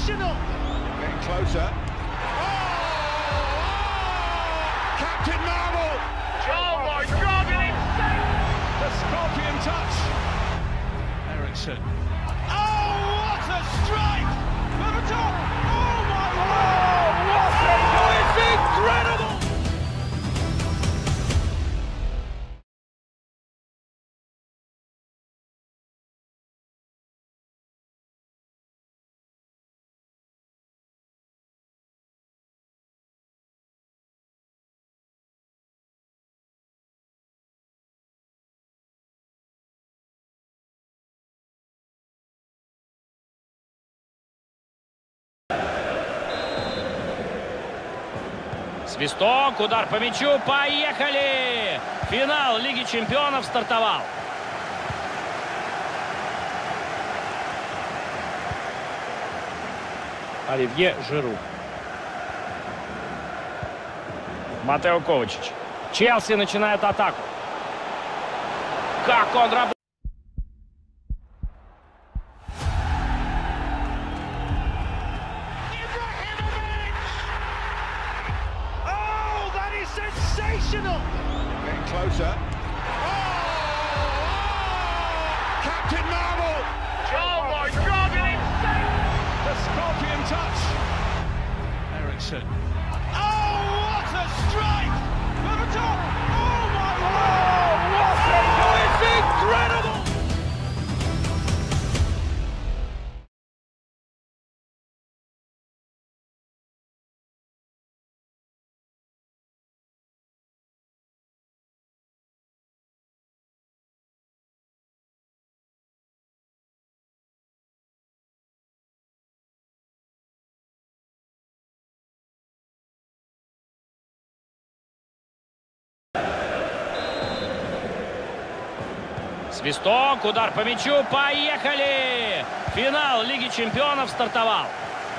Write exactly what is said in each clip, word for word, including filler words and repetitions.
sensational! Getting closer. Oh! Captain Marvel! Oh my God, an insane! The Scorpion touch. Ericsson. Oh, what a strike! From the top! Oh my Oh, word! what a It's incredible! Свисток, удар по мячу, поехали! Финал Лиги Чемпионов стартовал. Оливье Жиру. Матео Ковачич. Челси начинает атаку. Как он работает! Sensational! Getting closer. Oh! Captain Marvel! Oh my God, an insane! The Scorpion touch. Ericsson. Oh, what a strike! From the top! Oh my Oh, word! what a Oh, it's incredible! Свисток, удар по мячу, поехали! Финал Лиги Чемпионов стартовал.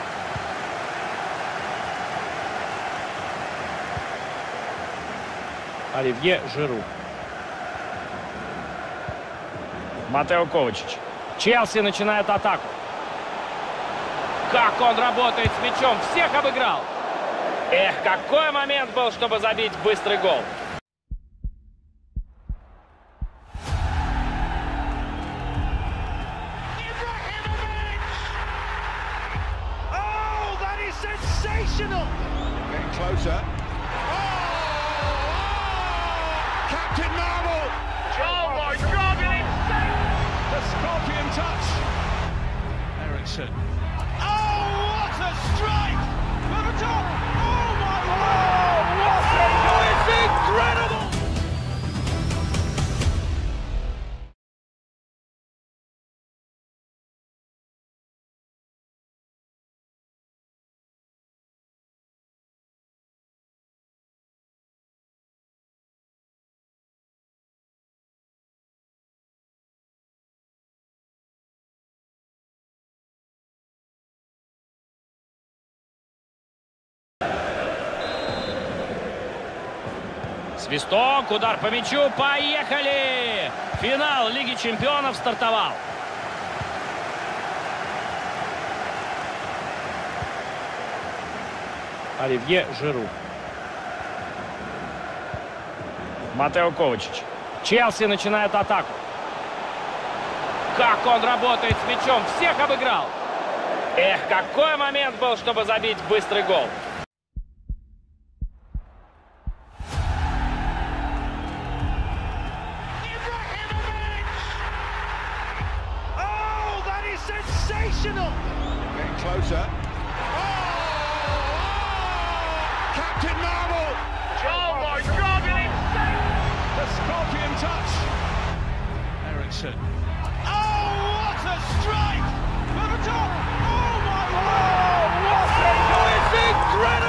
Оливье Жиру. Матео Ковачич. Челси начинает атаку. Как он работает с мячом, всех обыграл! Эх, какой момент был, чтобы забить быстрый гол! Sensational! Getting closer. Oh! Captain Marvel! Oh my God, an insane! The Scorpion touch. Ericsson. Oh, what a strike! From the top! Oh my Oh, word! what a Oh, it's incredible! Свисток, удар по мячу, поехали! Финал Лиги Чемпионов стартовал. Оливье Жиру. Матео Ковачич. Челси начинает атаку. Как он работает с мячом, всех обыграл! Эх, какой момент был, чтобы забить быстрый гол! Sensational! Getting closer. Oh! Captain Marvel! Oh my God, an insane! The Scorpion touch. Ericsson. Oh, what a strike! From the top! Oh my word! Oh, what a Oh, it's incredible!